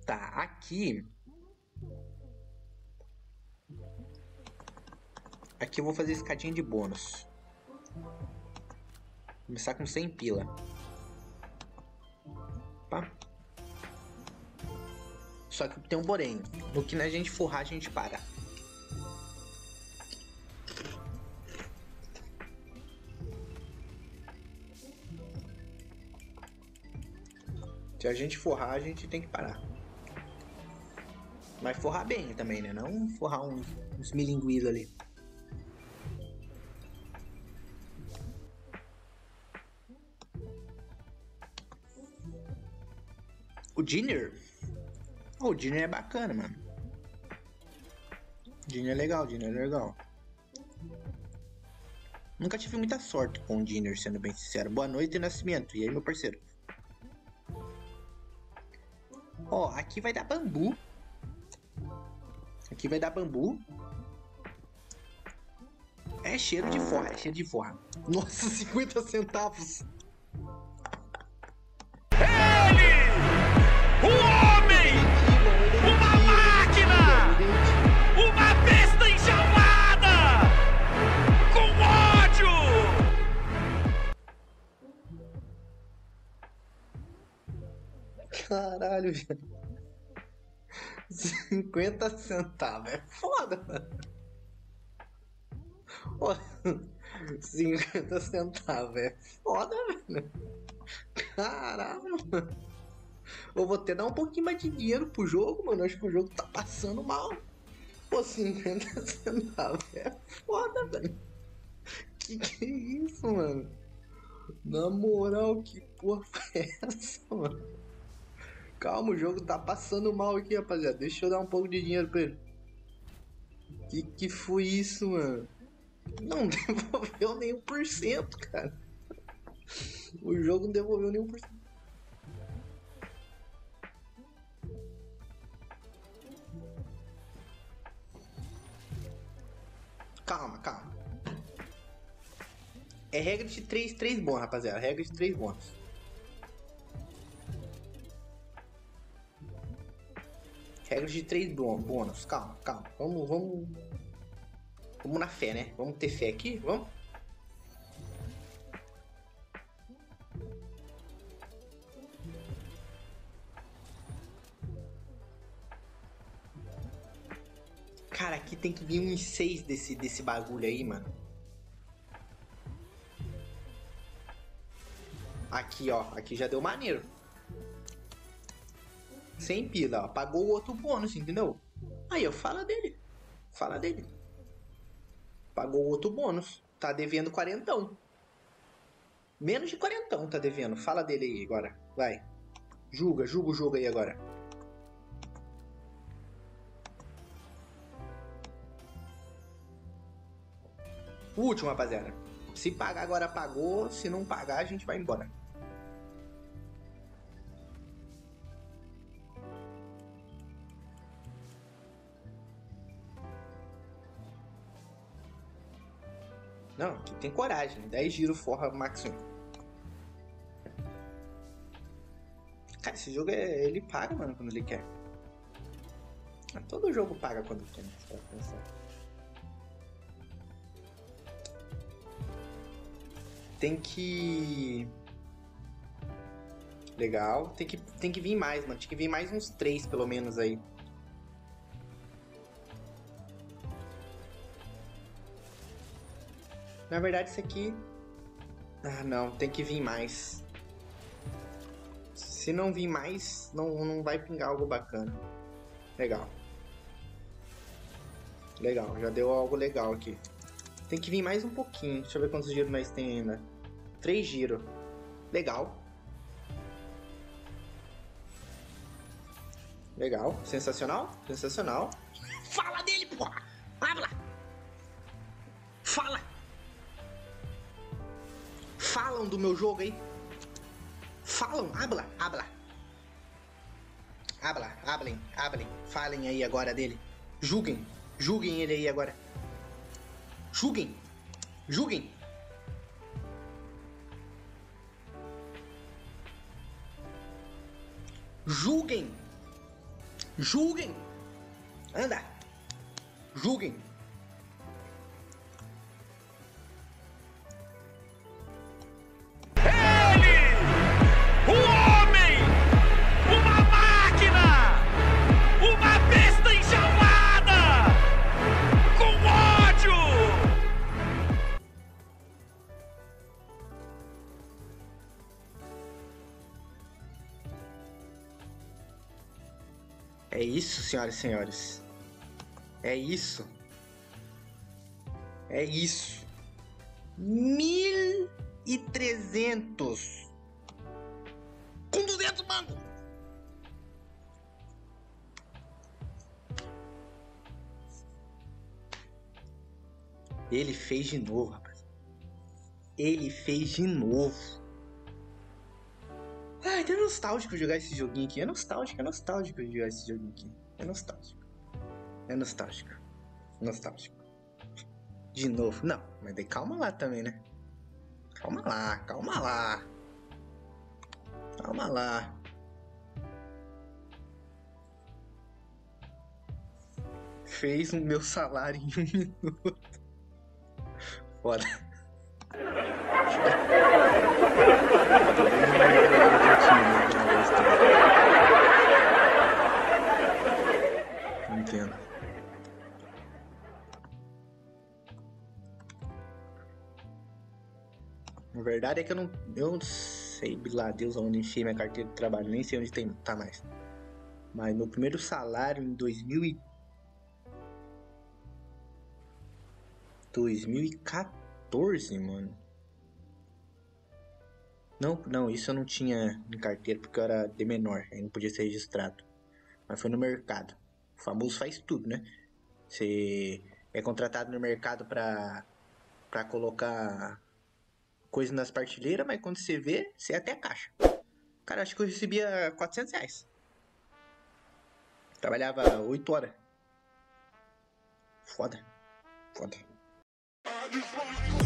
Tá, aqui... Aqui eu vou fazer escadinha de bônus. Começar com 100 pila. Opa. Só que tem um porém. No que a gente forrar, a gente para. Se a gente forrar, a gente tem que parar. Mas forrar bem também, né? Não forrar uns milinguidos ali. O Dinner? Oh, o Dinner é bacana, mano. Dinner é legal, Dinner é legal. Nunca tive muita sorte com o Dinner, sendo bem sincero. Boa noite, Nascimento. E aí, meu parceiro? Ó, aqui vai dar bambu. Aqui vai dar bambu. É cheiro de forra, é cheiro de forra. Nossa, 50 centavos. O homem! Uma máquina! Uma besta enjaulada! Com ódio! Caralho, velho. 50 centavos. É foda, mano. Ó, 50 centavos. É foda, velho. Caralho, mano. Eu vou até dar um pouquinho mais de dinheiro pro jogo, mano. Eu acho que o jogo tá passando mal. Pô, 50 centavos. É foda, velho. Que é isso, mano? Na moral, que porra é essa, mano? Calma, o jogo tá passando mal aqui, rapaziada. Deixa eu dar um pouco de dinheiro pra ele. Que foi isso, mano? Não devolveu nem 1%, cara. O jogo não devolveu nem 1%. Calma, calma. É regra de 3 bônus, rapaziada. Regra de 3 bônus. Regra de 3 bônus. Calma, calma. Vamos na fé, né? Vamos ter fé aqui? Vamos? Cara, aqui tem que vir uns 6 desse bagulho aí, mano. Aqui, ó. Aqui já deu maneiro. 100 pila, ó. Pagou o outro bônus, entendeu? Aí, ó. Fala dele. Fala dele. Pagou o outro bônus. Tá devendo 40. Menos de 40 tá devendo. Fala dele aí agora. Vai. Julga o jogo aí agora. O último, rapaziada. Se pagar agora, pagou. Se não pagar, a gente vai embora. Não, aqui tem coragem. 10 giros forra máximo. Cara, esse jogo ele paga, mano, quando ele quer. Todo jogo paga quando quer, né? Você vai pensar. Tem que... Legal. Tem que vir mais, mano. Tinha que vir mais uns 3, pelo menos, aí. Na verdade, isso aqui... Ah, não. Tem que vir mais. Se não vir mais, não vai pingar algo bacana. Legal. Legal. Já deu algo legal aqui. Tem que vir mais um pouquinho. Deixa eu ver quantos giros nós tem ainda. 3 giros. Legal. Legal. Sensacional. Sensacional. Fala dele, porra! Habla! Fala! Falam do meu jogo aí. Falam. Habla. Habla. Habla. Hablem. Hablem. Falem aí agora dele. Julguem. Julguem ele aí agora. Julguem. Julguem. Julguem. Julguem! Anda! Julguem! Ele! O homem! Uma máquina! Uma besta enjaulada! Com ódio! É isso, senhoras e senhores. É isso. É isso. 1.300. Com 200 mangos. Ele fez de novo, rapaz. Ele fez de novo. Ai, é nostálgico jogar esse joguinho aqui. É nostálgico jogar esse joguinho aqui. É nostálgico. É nostálgico. Nostálgico. De novo. Não, mas daí calma lá também, né? Calma lá, calma lá. Calma lá. Fez o meu salário em 1 minuto. Foda. Não entendo. A verdade é que eu não sei, lá Deus, onde enfiei minha carteira de trabalho, nem sei onde tá mais. Mas meu primeiro salário em 2014, mano. Não, isso eu não tinha em carteira porque eu era de menor, aí não podia ser registrado. Mas foi no mercado. O famoso faz tudo, né? Você é contratado no mercado pra colocar coisa nas partilheiras, mas quando você vê, você é até caixa. Cara, acho que eu recebia R$400. Trabalhava 8 horas. Foda.